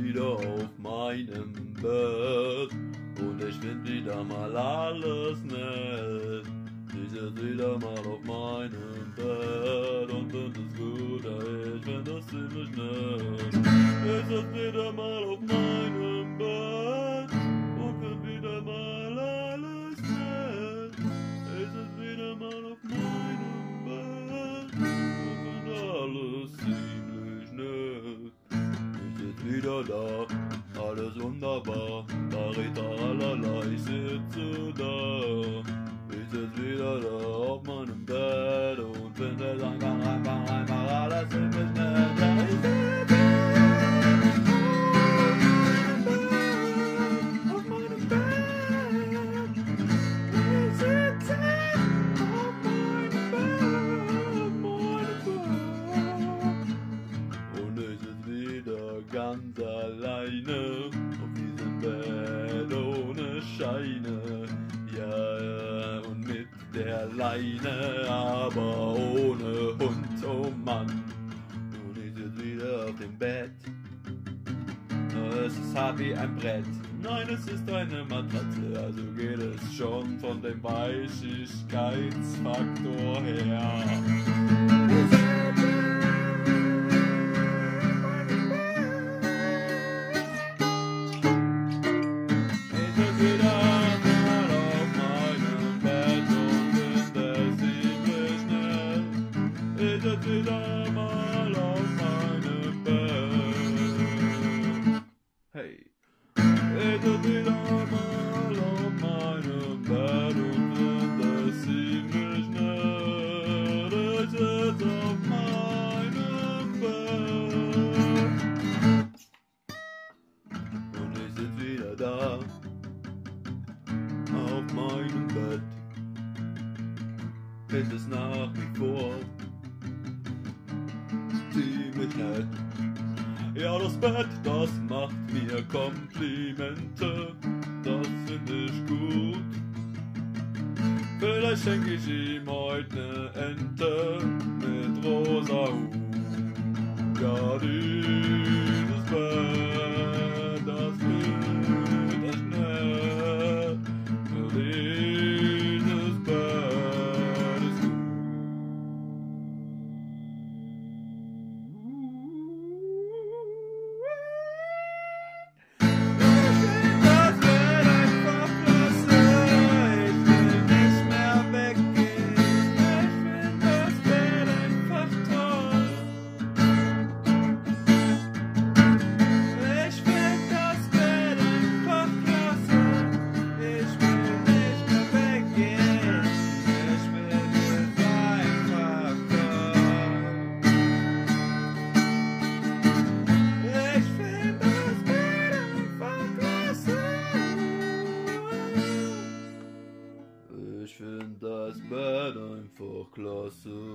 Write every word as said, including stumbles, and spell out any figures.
wieder auf meinem Bett und ich find wieder mal alles nett. Ich sitz wieder mal auf meinem Bett und find es gut, ich find es ziemlich nett. Ich sitz wieder mal auf meinem Bett und find wieder mal alles nett. Ich sitz wieder mal auf meinem Bett und find alles ziemlich nett. Ich sitz wieder da, alles wunderbar, Baritaralala, ich sitze da. Ich sitz wieder da auf meinem Bett und find es einfach, einfach, einfach alles ziemlich nett. Ja, ich sitze auf meinem Bett, ich sitze auf meinem Bett, meinem Bett. Und ich sitz wieder ganz alleine auf diesem Bett ohne Scheine. Ja, und mit der Leine, aber ohne Hund, oh Mann. Und ich sitz wieder auf dem Bett. Es ist hart wie ein Brett. Nein, es ist eine Matratze, also geht es schon von dem Weichigkeitsfaktor her. Ich sitz wieder mal auf meinem Bett. Hey. Ich sitz wieder mal auf meinem Bett und find es ziemlich nett. Ich sitz auf meinem Bett. Und ich sitz wieder da auf meinem Bett. Es ist nach wie vor ziemlich nett. Ja, das Bett, das macht mir Komplimente, das find ich gut. Vielleicht schenk ich ihm heute ne Ente mit rosa Hut. Ja, dieses Bett, das wird echt nett. Für dieses Bett ist gut. Ich find das Bett einfach klasse.